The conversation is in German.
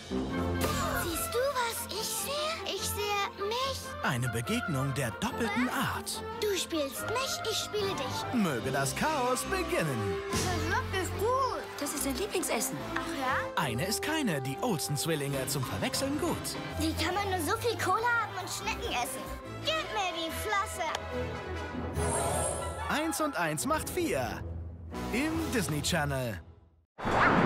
Siehst du, was ich sehe? Ich sehe mich. Eine Begegnung der doppelten Art. Du spielst mich, ich spiele dich. Möge das Chaos beginnen. Das ist wirklich gut. Das ist dein Lieblingsessen. Ach ja? Eine ist keine, die Olsen-Zwillinge zum Verwechseln gut. Wie kann man nur so viel Cola haben und Schnecken essen? Gib mir die Flosse. 1 und 1 macht 4. Im Disney Channel.